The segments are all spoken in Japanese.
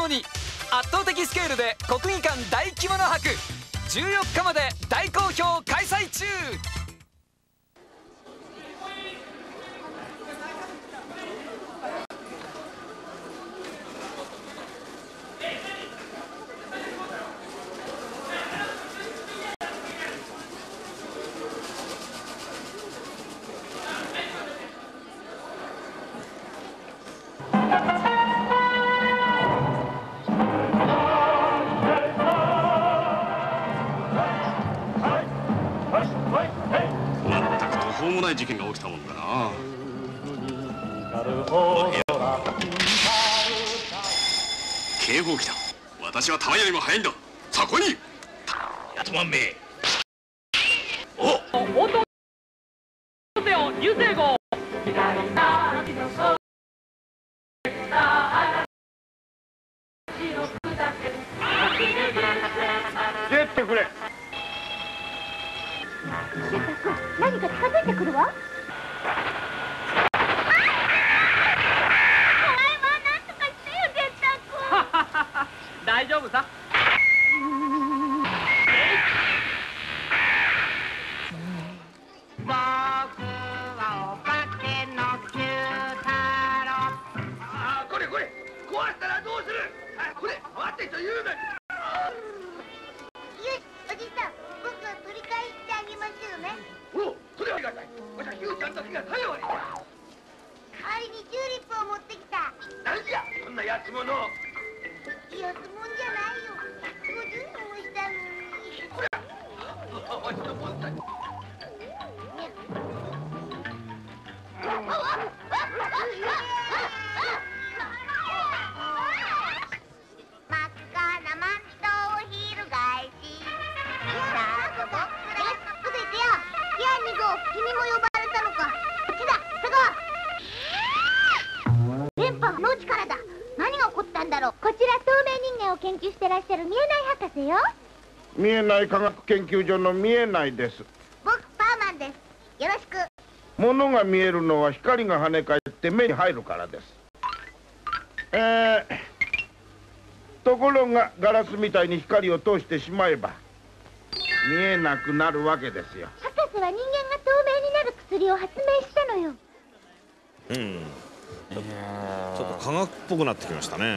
もに圧倒的スケールで国技館大規模の博、14日まで大好評開催中。 しょうもない事件が起きたもんだな。警報機だ。私は弾よりも速いんだ。さあ来い。やつまんめ。お応答せよ流星号。 出てくれ。 何か近づいてくるわ。 大丈夫さ。 僕はお化けの九太郎。 ああ、これ壊したらどうする。これ待ってと言うな。 よし、おじさん、僕が取り返してあげましょうね。 おお、それはありがたい。わしはヒューちゃんだけが頼りじゃ。 代わりにチューリップを持ってきた。 何じゃそんなやつもの。 安もんじゃないよ。50円もしたのに。 こりゃわしのもんだ。 君も呼ばれたのか。こっちだ、佐川。電波の力だ。何が起こったんだろう。こちら透明人間を研究してらっしゃる見えない博士よ。 見えない科学研究所の見えないです。 僕パーマンです。よろしく。 物が見えるのは光が跳ね返って目に入るからです。ところがガラスみたいに光を通してしまえば見えなくなるわけですよ。 博士は人間が透明になる薬を発明したのよ。 ちょっと科学っぽくなってきましたね。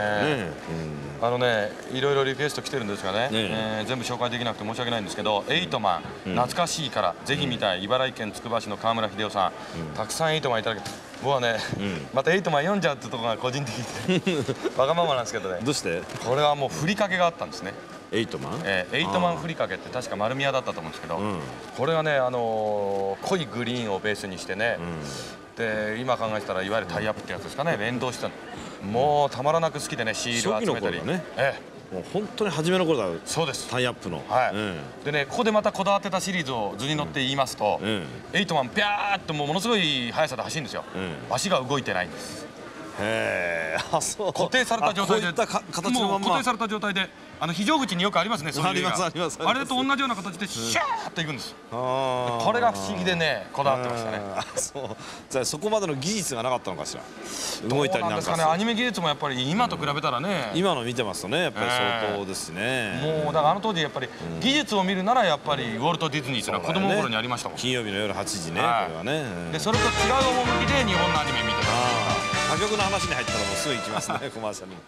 いろいろリクエスト来てるんですがね、全部紹介できなくて申し訳ないんですけど、エイトマン、懐かしいからぜひ見たい、茨城県つくば市の川村秀夫さん、たくさんエイトマンいただけて、僕はね、またエイトマン読んじゃうってところが個人的にわがままなんですけどね。 どうして？ これはもうふりかけがあったんですね。 エイトマン？ エイトマンふりかけって確か丸宮だったと思うんですけど、これはね、濃いグリーンをベースにしてね、で今考えたらいわゆるタイアップってやつですかね、連動してもうたまらなく好きでね、シールを集めたりね、 もう本当に初めの頃だ。 そうです、 タイアップの。 でね、ここでまたこだわってたシリーズを図に乗って言いますと、エイトマンピャーっとものすごい速さで走るんですよ。足が動いてないんです。固定された状態で、もう固定された状態で、非常口によくありますね、そういうのが。あれと同じような形でシャーッといくんです。これが不思議でね、こだわってましたね。 じゃあそこまでの技術がなかったのかしら。動いたりなんかする。 アニメ技術もやっぱり今と比べたらね、 今の見てますとね、やっぱり相当ですね。 もうだから当時やっぱり技術を見るならやっぱりウォルト・ディズニーというのは子供心にありましたもん。 金曜日の夜8時ね、これはね。 でそれと違う趣で日本のアニメ見てます。 他局の話に入ったらもうすぐ行きますね、コマーシャルに。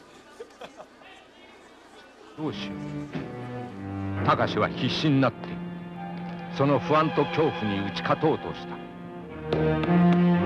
どうしよう。高志は必死になってその不安と恐怖に打ち勝とうとした。